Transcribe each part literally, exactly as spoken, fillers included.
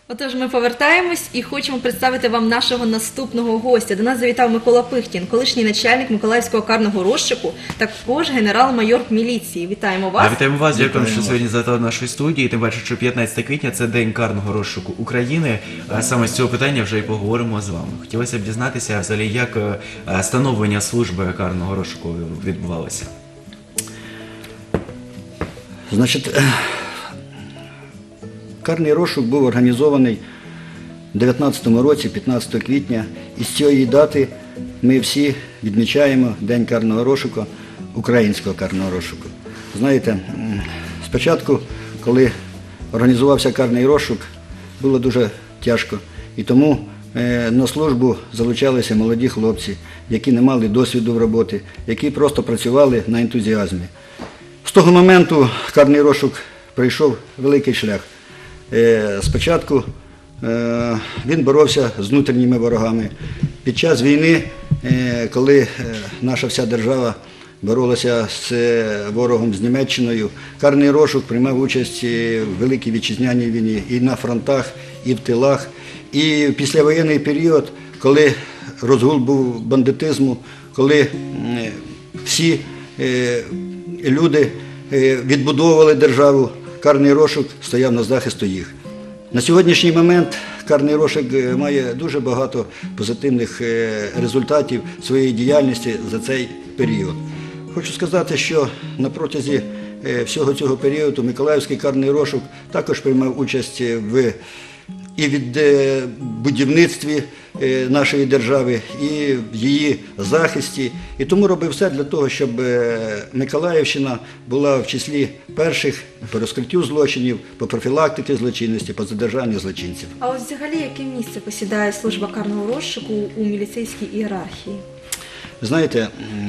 Отож, ми повертаємось і хочемо представити вам нашого наступного гостя. До нас завітав Микола Пихтін, колишній начальник Миколаївського карного розшуку, також генерал-майор міліції. Вітаємо вас. А вітаємо вас, дякуємо, що сьогодні завітали до нашої студії. Тим більше, що п'ятнадцяте квітня – це День карного розшуку України. А саме з цього питання вже і поговоримо з вами. Хотілося б дізнатися, взагалі, як становлення служби карного розшуку відбувалося. Значить, карний розшук був організований у дев'ятнадцятому році, п'ятнадцятого квітня, і з цієї дати ми всі відмічаємо День карного розшуку, українського карного розшуку. Знаєте, спочатку, коли організувався карний розшук, було дуже тяжко, і тому на службу залучалися молоді хлопці, які не мали досвіду в роботі, які просто працювали на ентузіазмі. З того моменту карний розшук пройшов великий шлях. Спочатку він боровся з внутрішніми ворогами. Під час війни, коли наша вся держава боролася з ворогом, з Німеччиною, карний розшук приймав участь в Великій Вітчизняній війні і на фронтах, і в тилах. І в післявоєнний період, коли розгул був бандитизму, коли всі люди відбудовували державу, карний розшук стояв на захисту їх. На сьогоднішній момент карний розшук має дуже багато позитивних результатів своєї діяльності за цей період. Хочу сказати, що на протязі всього цього періоду Миколаївський карний розшук також приймав участь в і від будівництві нашої держави, і в її захисті. І тому робив все для того, щоб Миколаївщина була в числі перших по розкриттю злочинів, по профілактиці злочинності, по задержанню злочинців. А ось взагалі яке місце посідає служба карного розшуку у міліцейській ієрархії? Знаєте,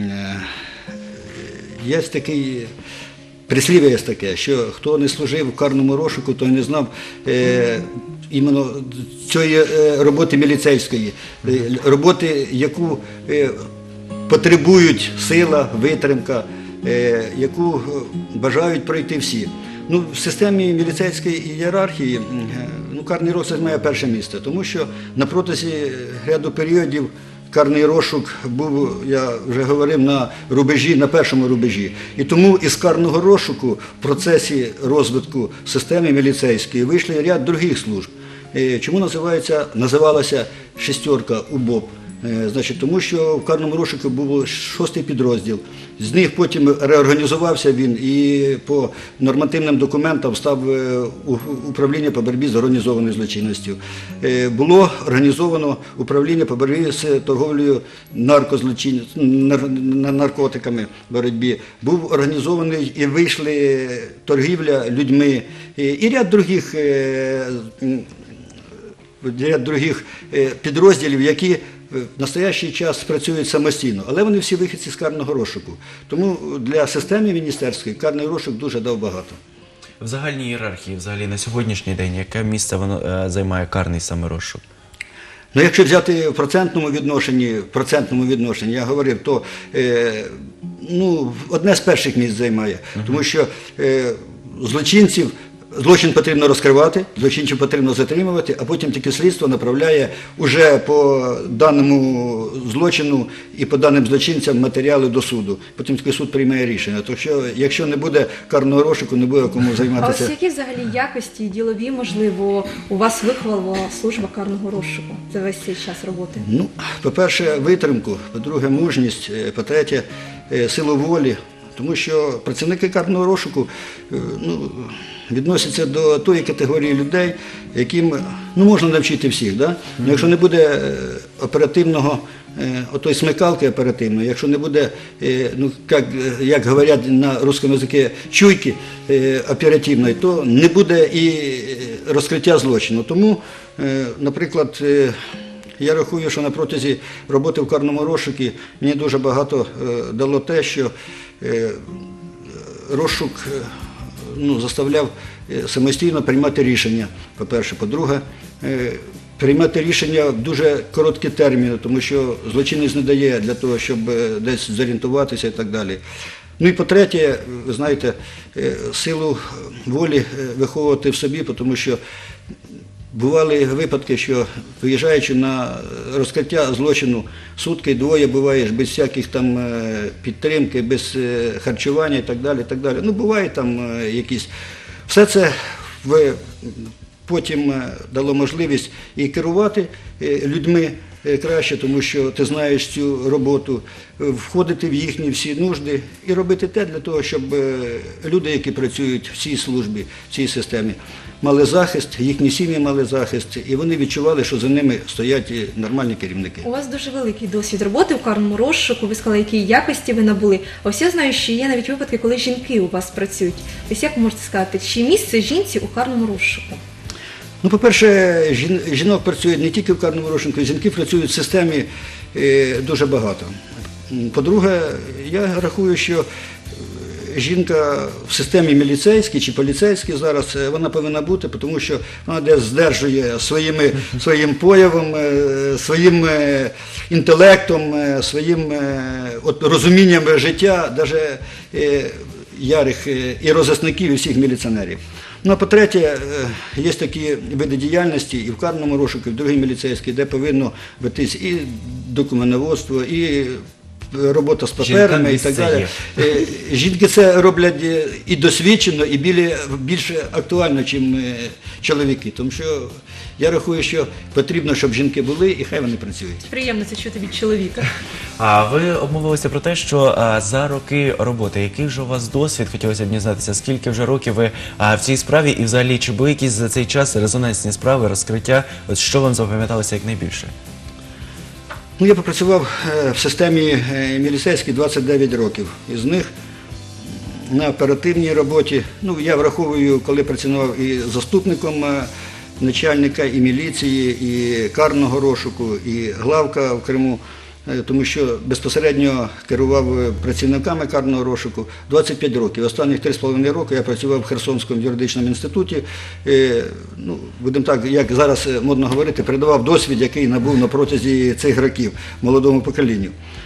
є такий... Прислів'я є таке, що хто не служив в карному розшуку, той не знав е, іменно цієї роботи міліцейської, роботи, яку е, потребують сила, витримка, е, яку бажають пройти всі. Ну, в системі міліцейської ієрархії ну, карний розшук має перше місце, тому що на протязі ряду періодів карний розшук був, я вже говорив, на рубежі, на першому рубежі. І тому із карного розшуку в процесі розвитку системи міліцейської вийшли ряд других служб. Чому називається, називалася «шестерка» УБОП? Значить, тому що в карному розшуку був шостий підрозділ. З них потім реорганізувався він і по нормативним документам став управління по боротьбі з організованою злочинністю. Було організовано управління по боротьбі з торговлею наркотиками, боротьбі. Був організований і вийшли торгівля людьми і ряд других ряд других підрозділів, які в настоящий час працюють самостійно, але вони всі вихідці з карного розшуку. Тому для системи міністерської карний розшук дуже дав багато. В загальній ієрархії, взагалі, на сьогоднішній день, яке місце воно займає карний саме розшук? Ну, якщо взяти в процентному відношенні, в процентному відношенні, я говорив, то е, ну, одне з перших місць займає, uh-huh. тому що е, злочинців Злочин потрібно розкривати, злочинців потрібно затримувати, а потім тільки слідство направляє уже по даному злочину і по даним злочинцям матеріали до суду. Потім тільки суд приймає рішення. То що, якщо не буде карного розшуку, не буде кому займатися. А ось які взагалі якості ділові, можливо, у вас виховала служба карного розшуку за весь цей час роботи? Ну, по-перше, витримку, по-друге, мужність, по-третє, силу волі. Тому що працівники карного розшуку ну, відносяться до тої категорії людей, яким ну, можна навчити всіх. Да? Но якщо не буде оперативного, отої смикалки оперативної, якщо не буде, ну, як, як говорять на русскому язикі, чуйки оперативної, то не буде і розкриття злочину. Тому, наприклад, я рахую, що на протязі роботи в карному розшуку мені дуже багато дало те, що розшук ну, заставляв самостійно приймати рішення, по-перше. По-друге, приймати рішення в дуже короткі терміни, тому що злочинець не дає для того, щоб десь зорієнтуватися і так далі. Ну і по-третє, ви знаєте, силу волі виховувати в собі, тому що бували випадки, що виїжджаючи на розкриття злочину, сутки двоє буваєш без всяких там е, підтримки, без е, харчування і так далі. І так далі. Ну, бувають там е, якісь. Все це в, потім е, дало можливість і керувати е, людьми е, краще, тому що ти знаєш цю роботу, е, входити в їхні всі нужди і робити те для того, щоб е, люди, які працюють в цій службі, в цій системі, мали захист, їхні сім'ї мали захист, і вони відчували, що за ними стоять нормальні керівники. У вас дуже великий досвід роботи в карному розшуку, ви сказали, які якості ви набули. А всі знають, що є навіть випадки, коли жінки у вас працюють. Ось як ви можете сказати, чи місце жінці у карному розшуку? Ну, по-перше, жін- жінок працює не тільки в карному розшуку, жінки працюють в системі е, дуже багато. По-друге, я рахую, що жінка в системі міліцейській чи поліцейській зараз, е, вона повинна бути, тому що вона десь здержує своїми, своїм появом, е, своїм е, інтелектом, е, своїм е, от, розумінням життя, навіть е, ярих е, і роз'ясників, і всіх міліціонерів. Ну, а по-третє, е, є такі види діяльності і в карному розшуку, і в другій міліцейській, де повинно вестись і документоводство, і робота з паперами і так далі. Е, Жінки це роблять е, і досвідчено, і білі- більш актуально, ніж чоловіки. Тому що я рахую, що потрібно, щоб жінки були, і хай вони працюють. Приємно це чути від чоловіка. А ви обмовилися про те, що а, за роки роботи, який ж у вас досвід, хотілося б дізнатися, скільки вже років ви а, в цій справі, і взагалі, чи були якісь за цей час резонансні справи, розкриття, от що вам запам'яталося якнайбільше? Ну, я попрацював е, в системі е, міліцейській двадцять дев'ять років. Із них на оперативній роботі, ну, я враховую, коли працював і заступником е, начальника і міліції, і карного розшуку, і главка в Криму, е, тому що безпосередньо керував е, працівниками карного розшуку двадцять п'ять років. Останніх три з половиною роки я працював в Херсонському юридичному інституті. Е, ну, будемо так, як зараз е, модно говорити, передавав досвід, який набув на протязі цих років молодому поколінню.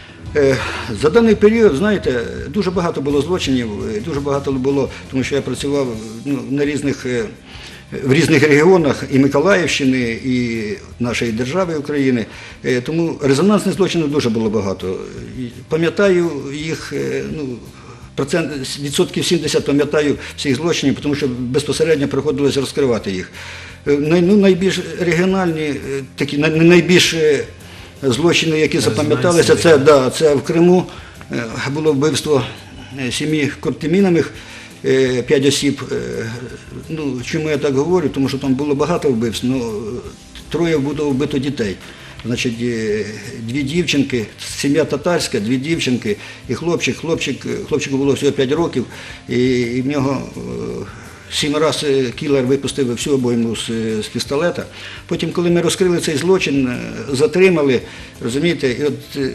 Е, За даний період, знаєте, дуже багато було злочинів, е, дуже багато було, тому що я працював ну, на різних, е, в різних регіонах і Миколаївщини, і нашої держави України, Е, тому резонансних злочинів дуже було багато. І пам'ятаю їх, е, ну, процент, відсотків сімдесят пам'ятаю всіх злочинів, тому що безпосередньо приходилось розкривати їх. Е, най- Ну, найбільш регіональні, е, такі, най- найбільш е, злочини, які запам'яталися, це, да, це в Криму е, було вбивство е, сім'ї Кортемінових, е, п'ять осіб. Е, Ну, чому я так говорю? Тому що там було багато вбивств, ну, троє було вбито дітей. Значить, е, дві дівчинки, сім'я татарська, дві дівчинки і хлопчик. Хлопчик, хлопчику було всього п'ять років, і, і в нього е, сім разів кілер випустив всю обойму з, з пістолета. Потім, коли ми розкрили цей злочин, е, затримали, розумієте, і от е,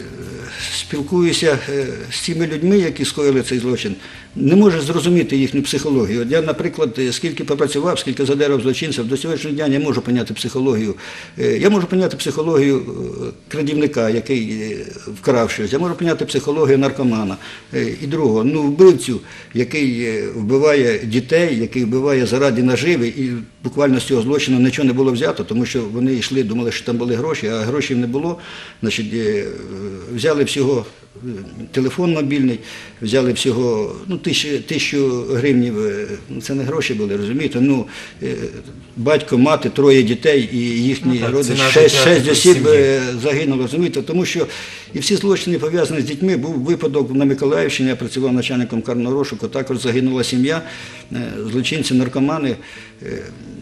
спілкуюся е, з цими людьми, які скоїли цей злочин, не можу зрозуміти їхню психологію. От я, наприклад, е, скільки попрацював, скільки задерев злочинців, до сьогоднішнього дня не можу поняти психологію. Е, Я можу поняти психологію е, крадівника, який е, вкрав щось, я можу поняти психологію наркомана. Е, І другого, ну, вбивцю, який е, вбиває дітей, який вбиває заради наживи, і буквально з цього злочину нічого не було взято, тому що вони йшли, думали, що там були гроші, а грошей не було. Значить, е, взяли всього е, телефон мобільний, взяли всього ну, тисячу, тисячу гривнів, е, ну, це не гроші були, розумієте? Ну, е, батько, мати, троє дітей і їхні Ну, так, родичі, ціна шесть, життя шесть в осіб сім'ї. е, загинуло, розумієте? Тому що і всі злочини пов'язані з дітьми. Був випадок на Миколаївщині, я працював начальником карного розшуку, також загинула сім'я, е, злочинці, наркомани, е,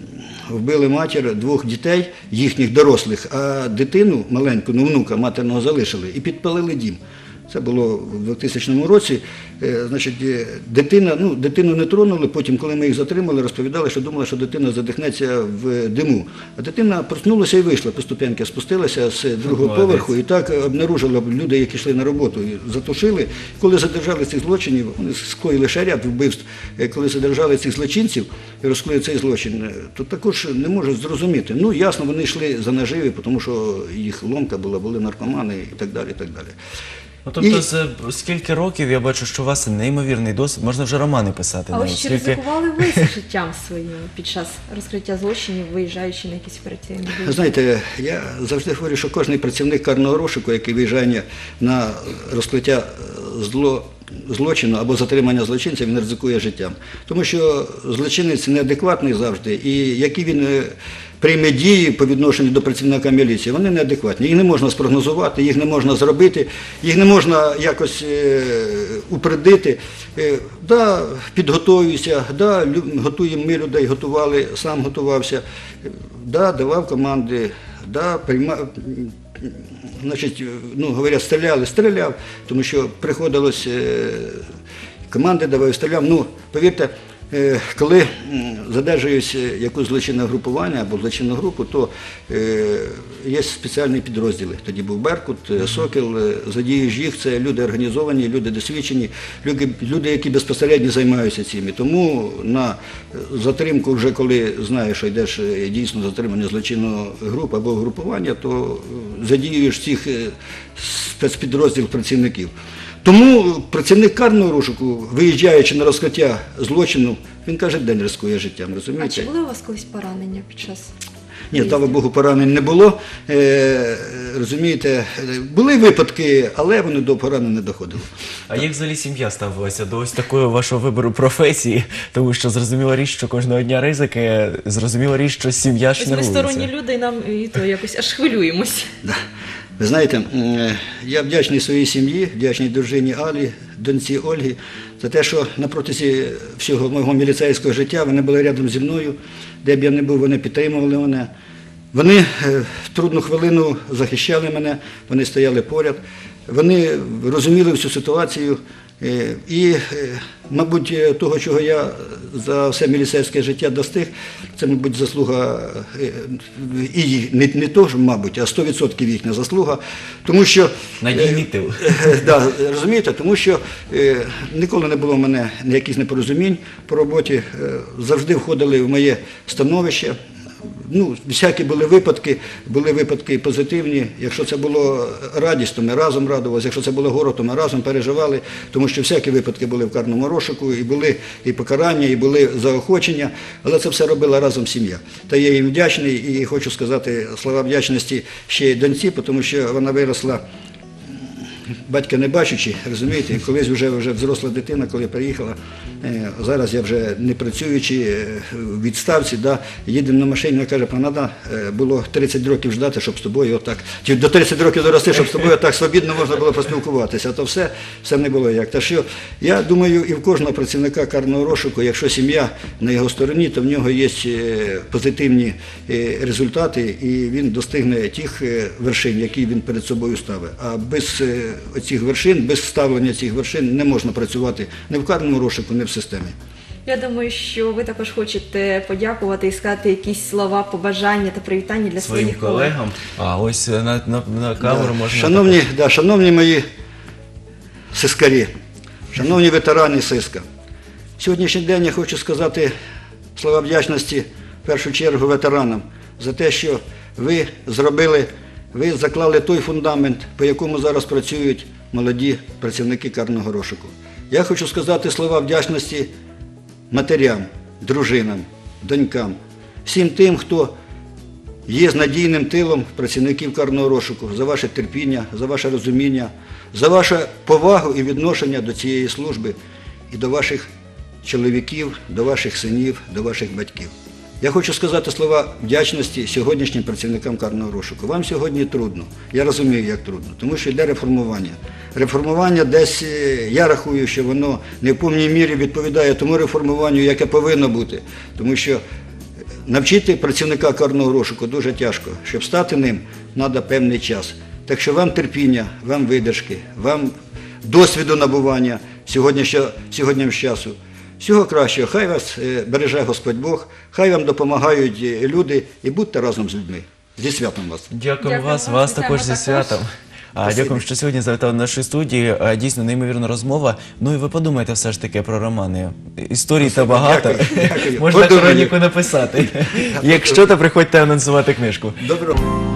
вбили матір двох дітей, їхніх дорослих, а дитину маленьку, ну внука матерного залишили і підпалили дім. Це було в двохтисячному році. Е, Значить, е, дитина, ну, дитину не тронули, потім, коли ми їх затримали, розповідали, що думали, що дитина задихнеться в диму. А дитина проснулася і вийшла по ступеньки, спустилася з другого Молодець. поверху і так обнаружила люди, які йшли на роботу, і затушили. Коли задержали цих злочинів, вони скоїли ще ряд вбивств, Е, коли задержали цих злочинців і розкрили цей злочин, е, то також не можуть зрозуміти. Ну, ясно, вони йшли за наживі, тому що їх ломка була, були наркомани і так далі, і так далі. Ну, тобто, І- з скільки років я бачу, що у вас неймовірний досвід, можна вже романи писати. А навіть. ось чи Скільки- ризикували ви з життям своїм під час розкриття злочинів, виїжджаючи на якісь операційні Ви дії? знаєте, я завжди говорю, що кожен працівник карного розшуку, який виїжджає на розкриття е, зло, злочину або затримання злочинця, він ризикує життям. Тому що злочинець неадекватний завжди, і які він е, прийме дії по відношенню до працівника міліції, вони неадекватні. Їх не можна спрогнозувати, їх не можна зробити, їх не можна якось е, упредити. Е, да, підготуюся, да, лю- готуємо ми людей, готували, сам готувався, е, да, давав команди, да, приймав. Значить, ну, говорять, стріляли, стріляв, тому що приходилось, е, команди давав, стріляв. Ну, повірте, е, коли м, задержуюсь е, якусь злочинне групування або злочинну групу, то е, є спеціальні підрозділи. Тоді був Беркут, е, Сокіл, е, задіюєш їх, це люди організовані, люди досвідчені, люди, люди, які безпосередньо займаються цими. Тому на затримку, вже коли знаєш, що йдеш е, дійсно затримання злочинної групи або групування, то е, задіюєш цих е, спецпідрозділ працівників. Тому працівник карного розшуку, виїжджаючи на розкриття злочину, він каже, день ризикує життям, А розумієте? чи були у вас колись поранення під час? Ні, слава Богу, поранень не було. Е, розумієте, були випадки, але вони до поранень не доходили. А як взагалі сім'я ставилася до ось такого вашого вибору професії? Тому що зрозуміла річ, що кожного дня ризики, зрозуміла річ, що сім'я ж Ось не ми сторонні рулиться. люди, і нам і то якось аж хвилюємось. Да. Ви знаєте, м, я вдячний своїй сім'ї, вдячний дружині Алі, доньці Ольгі, за те, що на протязі всього мого міліцейського життя вони були рядом зі мною, де б я не був, вони підтримували мене. Вони е, в трудну хвилину захищали мене, вони стояли поряд, вони розуміли всю ситуацію. Е, І, е, мабуть, е, того, чого я за все міліцейське життя достиг, це, мабуть, заслуга е, і їх, не, не то ж, мабуть, а сто відсотків їхня заслуга, тому що... Надійний тил. Е, да, розумієте, тому що е, ніколи не було в мене ніяких непорозумінь по роботі, е, завжди входили в моє становище. Ну, всякі були випадки, були випадки позитивні. Якщо це було радість, то ми разом радувалися. Якщо це було горе, то ми разом переживали, тому що всякі випадки були в карному розшуку, і були і покарання, і були заохочення, але це все робила разом сім'я. Та я їм вдячний і хочу сказати слова вдячності ще й доньці, тому що вона виросла батька не бачучи, розумієте, і колись вже, вже взросла дитина, коли приїхала, е, зараз я вже не працюючи, е, в відставці, да, їдемо на машині, вона каже, панада, е, було тридцять років ждати, щоб з тобою отак, чи до тридцять років дорости, щоб з тобою так свобідно можна було поспілкуватися, а то все, все не було як. Та що, я думаю, і в кожного працівника карного розшуку, якщо сім'я на його стороні, то в нього є е, позитивні е, результати, і він достигне тих е, вершин, які він перед собою ставить. А без е, оцих вершин, без ставлення цих вершин не можна працювати ні в карному розшуку, ні в системі. Я думаю, що ви також хочете подякувати і сказати якісь слова побажання та привітання для Своїм своїх колег. колегам. А ось на, на, на камеру Да. можна... Шановні, да, шановні мої сискарі, шановні ветерани сиска, сьогоднішній день я хочу сказати слова вдячності в першу чергу ветеранам за те, що ви зробили, ви заклали той фундамент, по якому зараз працюють молоді працівники карного розшуку. Я хочу сказати слова вдячності матерям, дружинам, донькам, всім тим, хто є надійним тилом працівників карного розшуку, за ваше терпіння, за ваше розуміння, за вашу повагу і відношення до цієї служби і до ваших чоловіків, до ваших синів, до ваших батьків. Я хочу сказати слова вдячності сьогоднішнім працівникам карного розшуку. Вам сьогодні трудно, я розумію, як трудно, тому що йде реформування. Реформування десь, е, я рахую, що воно не в повній мірі відповідає тому реформуванню, яке повинно бути, тому що навчити працівника карного розшуку дуже тяжко. Щоб стати ним, треба певний час. Так що вам терпіння, вам видержки, вам досвіду набування сьогоднішнього, сьогоднішнього часу. Всього кращого. Хай вас е, береже Господь Бог, хай вам допомагають е, люди і будьте разом з людьми. Зі святом вас. Дякуємо Дякую вас, вам, вас вітаємо також зі також. святом. А, Спасибі. дякуємо, що сьогодні завітали до нашої студії. А, Дійсно, неймовірна розмова. Ну і ви подумайте все ж таки про романи. Історій та багато. Дякую, дякую. Можна Подумаю. хроніку написати. Якщо, то приходьте анонсувати книжку. Доброго.